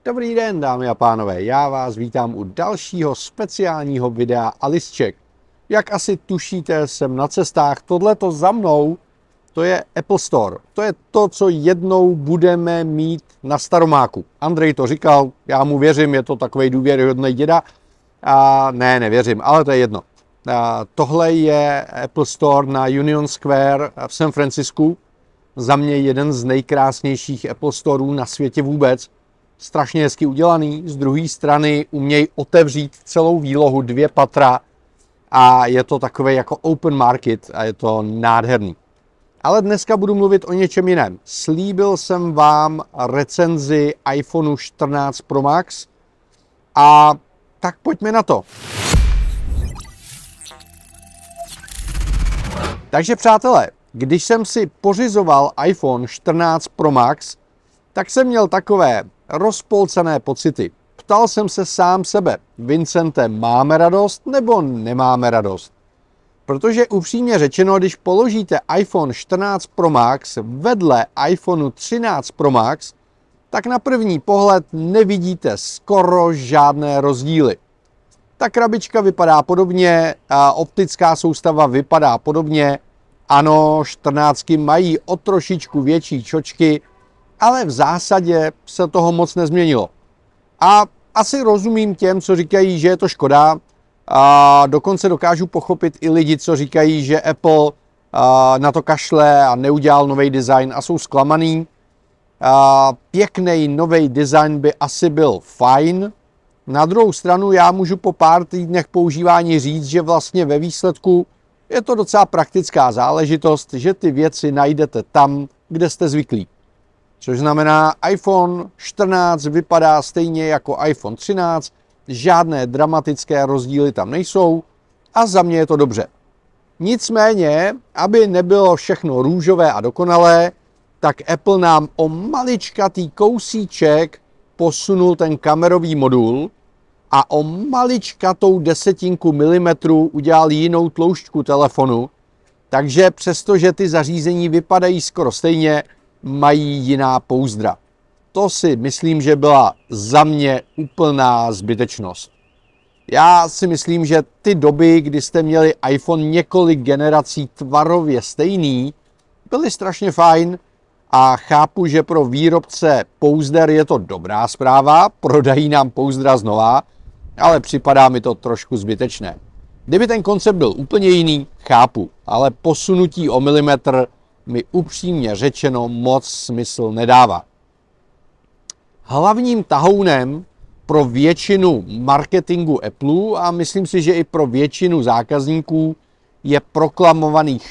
Dobrý den, dámy a pánové, já vás vítám u dalšího speciálního videa Alice Check. Jak asi tušíte, jsem na cestách, tohleto za mnou, to je Apple Store. To je to, co jednou budeme mít na Staromáku. Andrej to říkal, já mu věřím, je to takovej důvěryhodný děda. Nevěřím, ale to je jedno. Tohle je Apple Store na Union Square v San Francisku. Za mě jeden z nejkrásnějších Apple Storeů na světě vůbec. Strašně hezky udělaný, z druhé strany umějí otevřít celou výlohu 2 patra a je to takové jako open market a je to nádherný. Ale dneska budu mluvit o něčem jiném. Slíbil jsem vám recenzi iPhoneu 14 Pro Max a tak pojďme na to. Takže přátelé, když jsem si pořizoval iPhone 14 Pro Max, tak jsem měl takové rozpolcené pocity. Ptal jsem se sám sebe, Vincente, máme radost nebo nemáme radost? Protože upřímně řečeno, když položíte iPhone 14 Pro Max vedle iPhoneu 13 Pro Max, tak na první pohled nevidíte skoro žádné rozdíly. Ta krabička vypadá podobně, a optická soustava vypadá podobně. Ano, 14 mají o trošičku větší čočky, ale v zásadě se toho moc nezměnilo. A asi rozumím těm, co říkají, že je to škoda. A dokonce dokážu pochopit i lidi, co říkají, že Apple na to kašle a neudělal nový design a jsou zklamaný. Pěkný nový design by asi byl fajn. Na druhou stranu já můžu po pár týdnech používání říct, že vlastně ve výsledku je to docela praktická záležitost, že ty věci najdete tam, kde jste zvyklí. Což znamená, iPhone 14 vypadá stejně jako iPhone 13, žádné dramatické rozdíly tam nejsou a za mě je to dobře. Nicméně, aby nebylo všechno růžové a dokonalé, tak Apple nám o maličkatý kousíček posunul ten kamerový modul a o maličkatou 1/10 milimetru udělal jinou tloušťku telefonu, takže přestože ty zařízení vypadají skoro stejně, mají jiná pouzdra. To si myslím, že byla za mě úplná zbytečnost. Já si myslím, že ty doby, kdy jste měli iPhone několik generací tvarově stejný, byly strašně fajn a chápu, že pro výrobce pouzder je to dobrá zpráva, prodají nám pouzdra znova, ale připadá mi to trošku zbytečné. Kdyby ten koncept byl úplně jiný, chápu, ale posunutí o milimetr mi upřímně řečeno moc smysl nedává. Hlavním tahounem pro většinu marketingu Apple a myslím si, že i pro většinu zákazníků je proklamovaných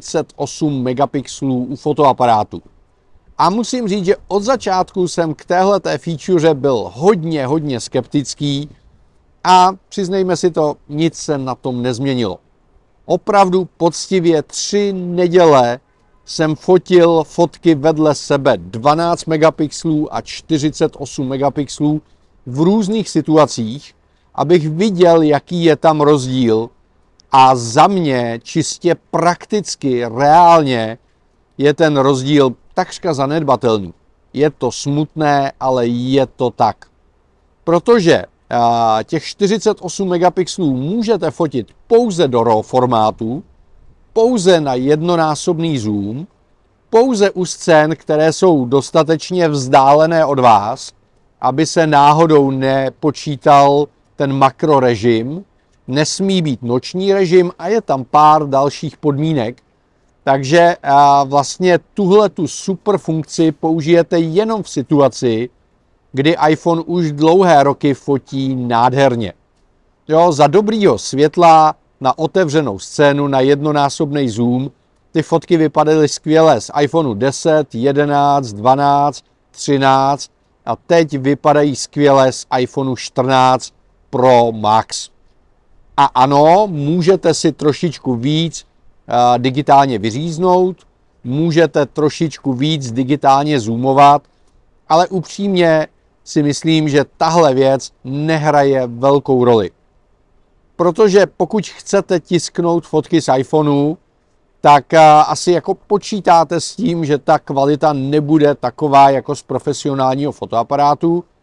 48 megapixelů u fotoaparátu. A musím říct, že od začátku jsem k téhleté feature byl hodně skeptický a přiznejme si to, nic se na tom nezměnilo. Opravdu poctivě 3 neděle jsem fotil fotky vedle sebe 12 megapixelů a 48 megapixelů v různých situacích, abych viděl, jaký je tam rozdíl. A za mě čistě prakticky, reálně je ten rozdíl takřka zanedbatelný. Je to smutné, ale je to tak. Protože těch 48 megapixelů můžete fotit pouze do RAW formátu, pouze na jednonásobný zoom, pouze u scén, které jsou dostatečně vzdálené od vás, aby se náhodou nepočítal ten makrorežim, nesmí být noční režim a je tam pár dalších podmínek. Takže vlastně tuhletu super funkci použijete jenom v situaci, kdy iPhone už dlouhé roky fotí nádherně. Jo, za dobrýho světla, na otevřenou scénu, na jednonásobný zoom, ty fotky vypadaly skvěle z iPhoneu 10, 11, 12, 13 a teď vypadají skvěle z iPhoneu 14 Pro Max. A ano, můžete si trošičku víc digitálně vyříznout, můžete trošičku víc digitálně zoomovat, ale upřímně si myslím, že tahle věc nehraje velkou roli. Protože pokud chcete tisknout fotky z iPhoneu, tak asi jako počítáte s tím, že ta kvalita nebude taková jako z profesionálního fotoaparátu.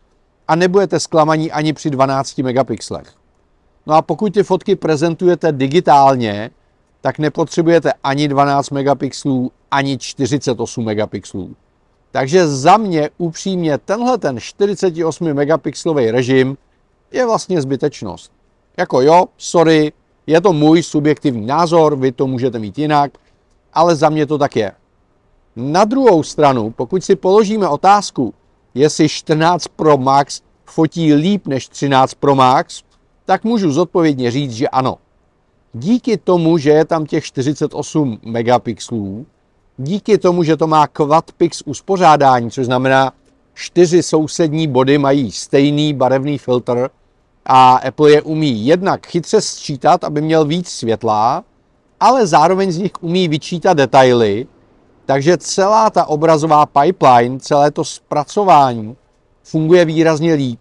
a nebudete zklamaní ani při 12 megapixlech. No a pokud ty fotky prezentujete digitálně, tak nepotřebujete ani 12 megapixelů, ani 48 megapixelů. Takže za mě upřímně tenhle ten 48 megapixelový režim je vlastně zbytečnost. Jako jo, sorry, je to můj subjektivní názor, vy to můžete mít jinak, ale za mě to tak je. Na druhou stranu, pokud si položíme otázku, jestli 14 Pro Max fotí líp než 13 Pro Max, tak můžu zodpovědně říct, že ano. Díky tomu, že je tam těch 48 megapixelů, díky tomu, že to má quad-pix uspořádání, což znamená 4 sousední body mají stejný barevný filtr a Apple je umí jednak chytře sčítat, aby měl víc světla, ale zároveň z nich umí vyčítat detaily, takže celá ta obrazová pipeline, celé to zpracování funguje výrazně líp.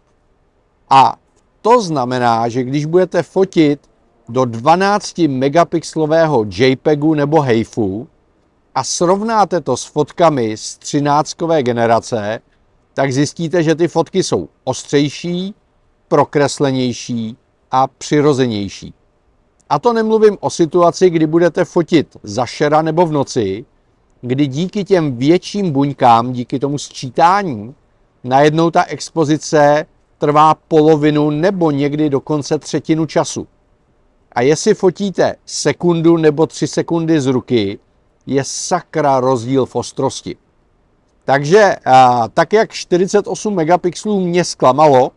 A to znamená, že když budete fotit do 12 megapixelového JPEGu nebo HEIFu a srovnáte to s fotkami z 13. generace, tak zjistíte, že ty fotky jsou ostřejší, prokreslenější a přirozenější. A to nemluvím o situaci, kdy budete fotit za šera nebo v noci, kdy díky těm větším buňkám, díky tomu sčítání, najednou ta expozice trvá polovinu nebo někdy dokonce třetinu času. A jestli fotíte sekundu nebo 3 sekundy z ruky, je sakra rozdíl v ostrosti. Takže tak jak 48 megapixelů mě zklamalo,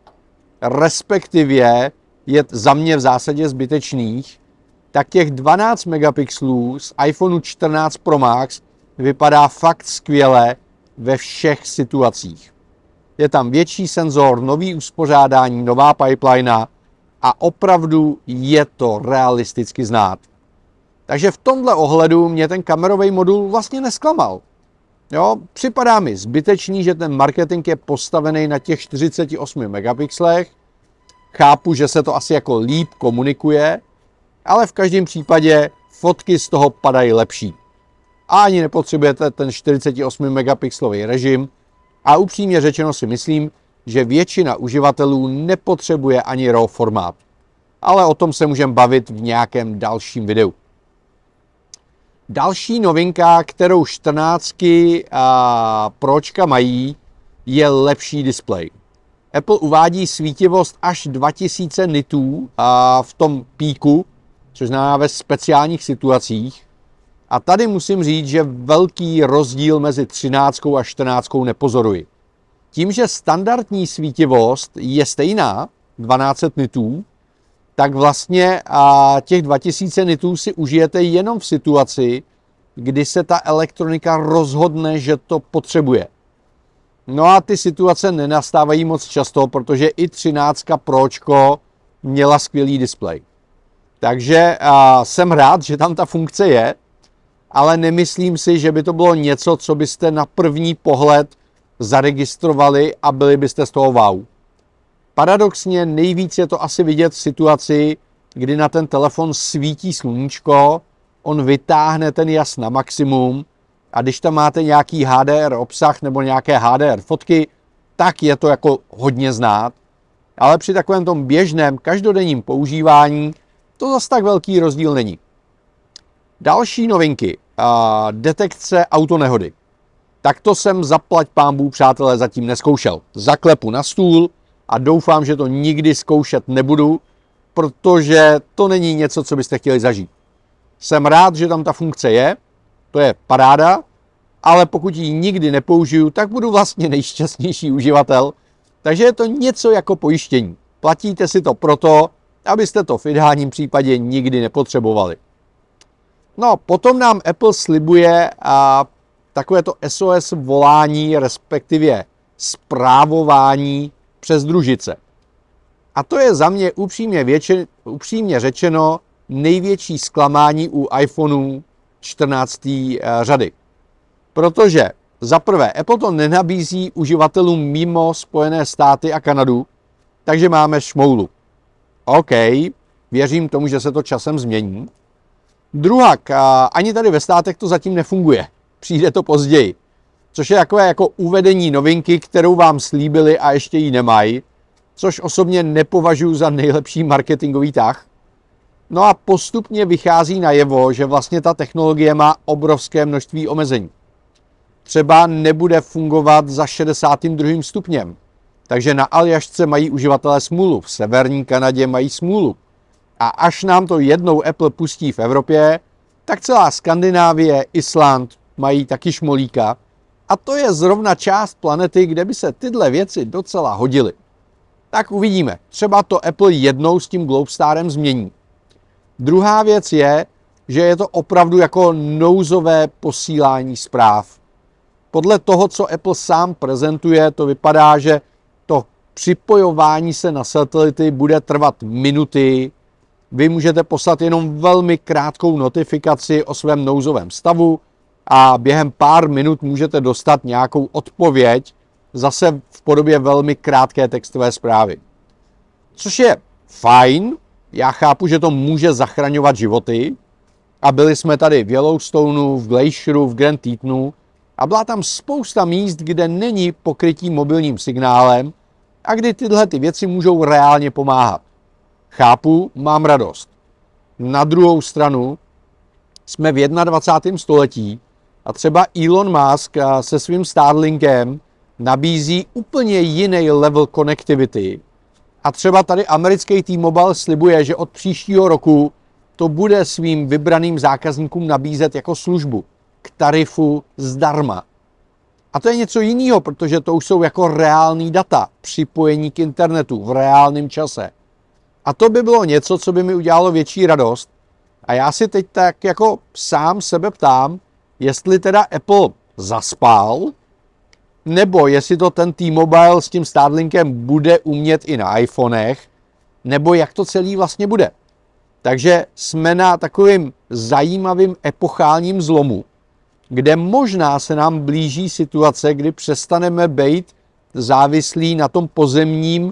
respektive je za mě v zásadě zbytečných, tak těch 12 megapixelů z iPhoneu 14 Pro Max vypadá fakt skvěle ve všech situacích. Je tam větší senzor, nový uspořádání, nová pipeline a opravdu je to realisticky znát. Takže v tomhle ohledu mě ten kamerový modul vlastně nesklamal. Jo, připadá mi zbytečný, že ten marketing je postavený na těch 48 megapixlech. Chápu, že se to asi jako líp komunikuje, ale v každém případě fotky z toho padají lepší. A ani nepotřebujete ten 48 megapixelový režim a upřímně řečeno si myslím, že většina uživatelů nepotřebuje ani RAW formát. Ale o tom se můžeme bavit v nějakém dalším videu. Další novinka, kterou 14 Pročka mají, je lepší displej. Apple uvádí svítivost až 2000 nitů v tom píku, což znamená ve speciálních situacích. A tady musím říct, že velký rozdíl mezi 13 a 14 nepozoruji. Tím, že standardní svítivost je stejná, 1200 nitů, tak vlastně těch 2000 nitů si užijete jenom v situaci, kdy se ta elektronika rozhodne, že to potřebuje. No a ty situace nenastávají moc často, protože i 13 Pročko měla skvělý displej. Takže jsem rád, že tam ta funkce je, ale nemyslím si, že by to bylo něco, co byste na první pohled zaregistrovali a byli byste z toho wow. Paradoxně nejvíc je to asi vidět v situaci, kdy na ten telefon svítí sluníčko, on vytáhne ten jas na maximum a když tam máte nějaký HDR obsah nebo nějaké HDR fotky, tak je to jako hodně znát. Ale při takovém tom běžném každodenním používání to zase tak velký rozdíl není. Další novinky. Detekce autonehody. Tak to jsem zaplať pánbů, přátelé, zatím neskoušel. Zaklepu na stůl a doufám, že to nikdy zkoušet nebudu, protože to není něco, co byste chtěli zažít. Jsem rád, že tam ta funkce je, to je paráda, ale pokud ji nikdy nepoužiju, tak budu vlastně nejšťastnější uživatel. Takže je to něco jako pojištění. Platíte si to proto, abyste to v ideálním případě nikdy nepotřebovali. No, potom nám Apple slibuje takové to SOS volání, respektive správování přes družice. A to je za mě upřímně řečeno největší zklamání u iPhoneu 14. řady. Protože za prvé Apple to nenabízí uživatelům mimo Spojené státy a Kanadu, takže máme šmoulu. OK, věřím tomu, že se to časem změní. Druhak, ani tady ve státech to zatím nefunguje. Přijde to později. Což je takové jako uvedení novinky, kterou vám slíbili a ještě ji nemají. což osobně nepovažuji za nejlepší marketingový tah. No a postupně vychází najevo, že vlastně ta technologie má obrovské množství omezení. Třeba nebude fungovat za 62. stupněm. Takže na Aljašce mají uživatelé smůlu, v severní Kanadě mají smůlu. A až nám to jednou Apple pustí v Evropě, tak celá Skandinávie, Island mají taky šmolíka. A to je zrovna část planety, kde by se tyhle věci docela hodily. Tak uvidíme. Třeba to Apple jednou s tím Globestarem změní. Druhá věc je, že je to opravdu jako nouzové posílání zpráv. Podle toho, co Apple sám prezentuje, to vypadá, že to připojování se na satelity bude trvat minuty. Vy můžete poslat jenom velmi krátkou notifikaci o svém nouzovém stavu a během pár minut můžete dostat nějakou odpověď, zase v podobě velmi krátké textové zprávy. Což je fajn, já chápu, že to může zachraňovat životy a byli jsme tady v Yellowstoneu, v Glacieru, v Grand Tetonu a byla tam spousta míst, kde není pokrytí mobilním signálem a kdy tyhle ty věci můžou reálně pomáhat. Chápu, mám radost. Na druhou stranu jsme v 21. století a třeba Elon Musk se svým Starlinkem nabízí úplně jiný level connectivity. A třeba tady americký T-Mobile slibuje, že od příštího roku to bude svým vybraným zákazníkům nabízet jako službu k tarifu zdarma. A to je něco jiného, protože to už jsou jako reální data, připojení k internetu v reálném čase. A to by bylo něco, co by mi udělalo větší radost. A já si teď tak jako sám sebe ptám, jestli teda Apple zaspal, nebo jestli to ten T-Mobile s tím Starlinkem bude umět i na iPhonech, nebo jak to celý vlastně bude. Takže jsme na takovým zajímavým epochálním zlomu, kde možná se nám blíží situace, kdy přestaneme být závislí na tom pozemním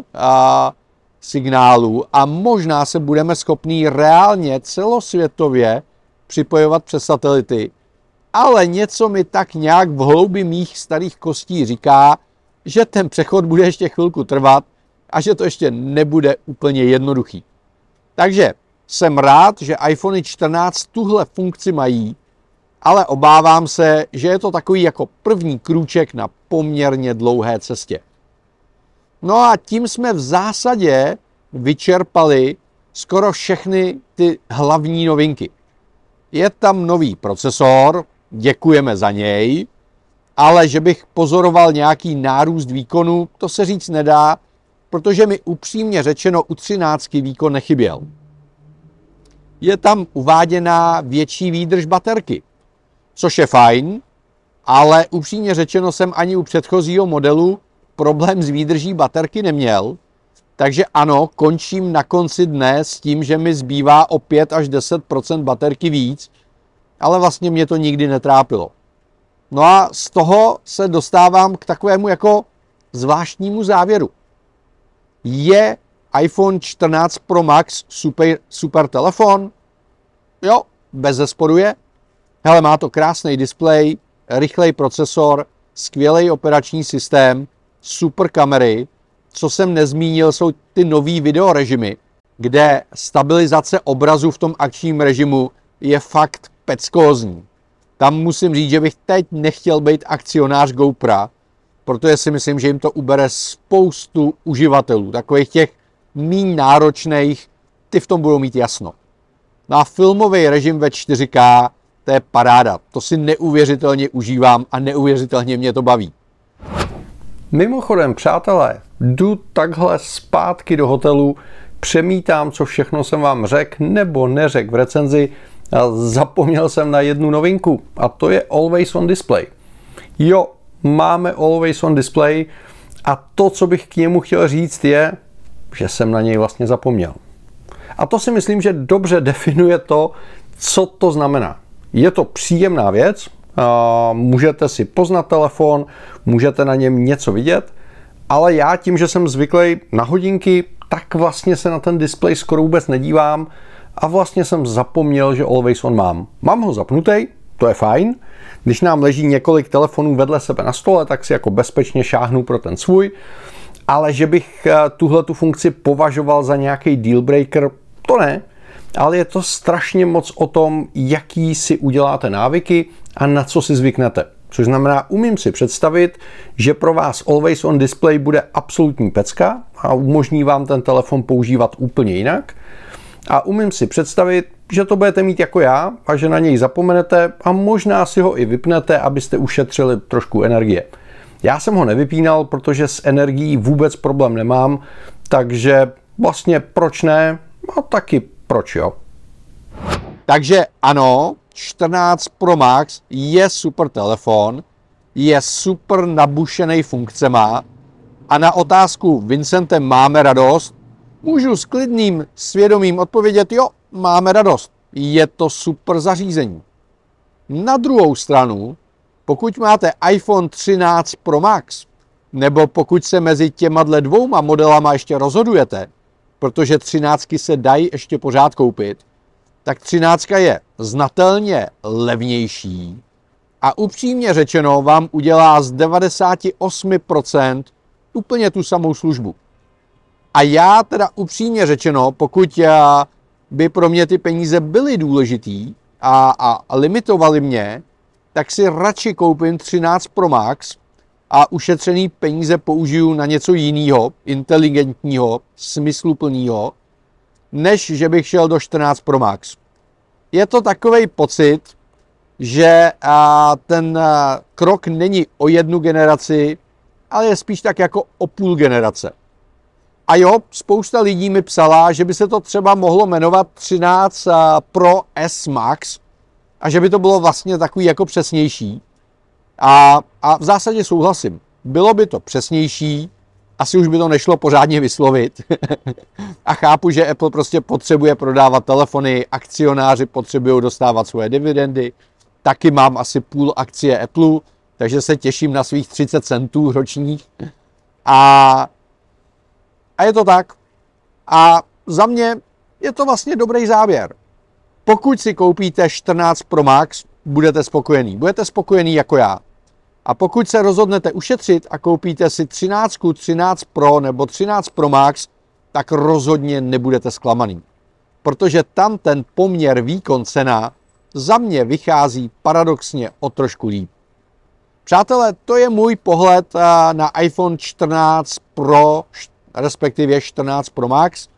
signálu a možná se budeme schopní reálně celosvětově připojovat přes satelity. Ale něco mi tak nějak v hloubi mých starých kostí říká, že ten přechod bude ještě chvilku trvat a že to ještě nebude úplně jednoduchý. Takže jsem rád, že iPhone 14 tuhle funkci mají, ale obávám se, že je to takový jako první krůček na poměrně dlouhé cestě. No a tím jsme v zásadě vyčerpali skoro všechny ty hlavní novinky. Je tam nový procesor, děkujeme za něj, ale že bych pozoroval nějaký nárůst výkonu, to se říct nedá, protože mi upřímně řečeno u 13 výkon nechyběl. Je tam uváděná větší výdrž baterky, což je fajn, ale upřímně řečeno jsem ani u předchozího modelu problém s výdrží baterky neměl, takže ano, končím na konci dne s tím, že mi zbývá o 5 až 10% baterky víc, ale vlastně mě to nikdy netrápilo. No a z toho se dostávám k takovému jako zvláštnímu závěru. Je iPhone 14 Pro Max super telefon? Jo, bezesporu je. Hele, má to krásný displej, rychlej procesor, skvělý operační systém, super kamery. Co jsem nezmínil, jsou ty nový videorežimy, kde stabilizace obrazu v tom akčním režimu je fakt peckózní. Tam musím říct, že bych teď nechtěl být akcionář GoPro, protože si myslím, že jim to ubere spoustu uživatelů, takových těch méně náročných, ty v tom budou mít jasno. No a filmový režim ve 4K, to je paráda, to si neuvěřitelně užívám a neuvěřitelně mě to baví. Mimochodem, přátelé, jdu takhle zpátky do hotelu, přemítám, co všechno jsem vám řekl nebo neřekl v recenzi a zapomněl jsem na jednu novinku a to je Always On Display. Jo, máme Always On Display a to, co bych k němu chtěl říct je, že jsem na něj vlastně zapomněl. A to si myslím, že dobře definuje to, co to znamená. Je to příjemná věc, můžete si poznat telefon, můžete na něm něco vidět, ale já tím, že jsem zvyklý na hodinky, tak vlastně se na ten displej skoro vůbec nedívám a vlastně jsem zapomněl, že Always On mám. Mám ho zapnutý, to je fajn. Když nám leží několik telefonů vedle sebe na stole, tak si jako bezpečně šáhnu pro ten svůj. Ale že bych tuhletu funkci považoval za nějaký deal breaker, to ne. Ale je to strašně moc o tom, jaký si uděláte návyky a na co si zvyknete. Což znamená, umím si představit, že pro vás Always on Display bude absolutní pecka a umožní vám ten telefon používat úplně jinak. A umím si představit, že to budete mít jako já a že na něj zapomenete a možná si ho i vypnete, abyste ušetřili trošku energie. Já jsem ho nevypínal, protože s energií vůbec problém nemám, takže vlastně proč ne? A taky proč jo. Takže ano, 14 Pro Max je super telefon, je super nabušený funkcema a na otázku Vincentem máme radost, můžu s klidným svědomím odpovědět, jo, máme radost, je to super zařízení. Na druhou stranu, pokud máte iPhone 13 Pro Max, nebo pokud se mezi těma dvouma modelama ještě rozhodujete, protože 13 se dají ještě pořád koupit, tak 13 je znatelně levnější a upřímně řečeno vám udělá z 98% úplně tu samou službu. A já teda upřímně řečeno, pokud by pro mě ty peníze byly důležitý a limitovaly mě, tak si radši koupím 13 Pro Max a ušetřený peníze použiju na něco jiného, inteligentního, smysluplného, než že bych šel do 14 Pro Max. Je to takovej pocit, že ten krok není o jednu generaci, ale je spíš tak jako o půl generace. A jo, spousta lidí mi psala, že by se to třeba mohlo jmenovat 13 Pro S Max a že by to bylo vlastně takový jako přesnější. A v zásadě souhlasím. Bylo by to přesnější, asi už by to nešlo pořádně vyslovit. A chápu, že Apple prostě potřebuje prodávat telefony, akcionáři potřebují dostávat svoje dividendy. Taky mám asi půl akcie Apple, takže se těším na svých 30 centů ročních. A je to tak. A za mě je to vlastně dobrý závěr. Pokud si koupíte 14 Pro Max, budete spokojený. Budete spokojený jako já. A pokud se rozhodnete ušetřit a koupíte si 13, 13 Pro nebo 13 Pro Max, tak rozhodně nebudete zklamaný. Protože tam ten poměr výkon cena za mě vychází paradoxně o trošku líp. Přátelé, to je můj pohled na iPhone 14 Pro, respektive 14 Pro Max.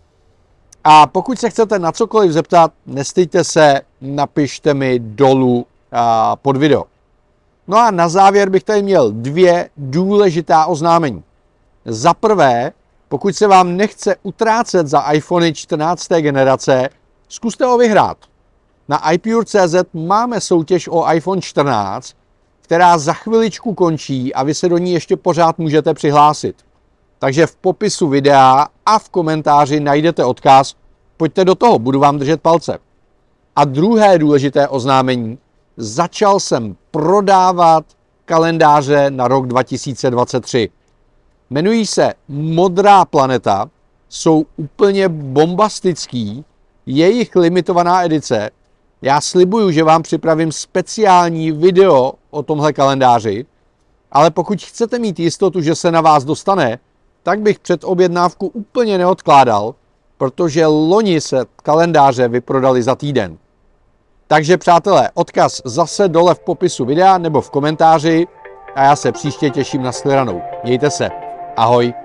A pokud se chcete na cokoliv zeptat, nestyďte se, napište mi dolů pod video. No a na závěr bych tady měl dvě důležitá oznámení. Za prvé, pokud se vám nechce utrácet za iPhony 14. generace, zkuste ho vyhrát. Na iPure.cz máme soutěž o iPhone 14, která za chviličku končí a vy se do ní ještě pořád můžete přihlásit. Takže v popisu videa a v komentáři najdete odkaz. Pojďte do toho, budu vám držet palce. A druhé důležité oznámení. Začal jsem prodávat kalendáře na rok 2023. Jmenují se Modrá planeta, jsou úplně bombastický, jejich limitovaná edice. Já slibuju, že vám připravím speciální video o tomhle kalendáři, ale pokud chcete mít jistotu, že se na vás dostane, tak bych předobjednávku úplně neodkládal, protože loni se kalendáře vyprodali za týden. Takže přátelé, odkaz zase dole v popisu videa nebo v komentáři a já se příště těším na shledanou. Mějte se. Ahoj.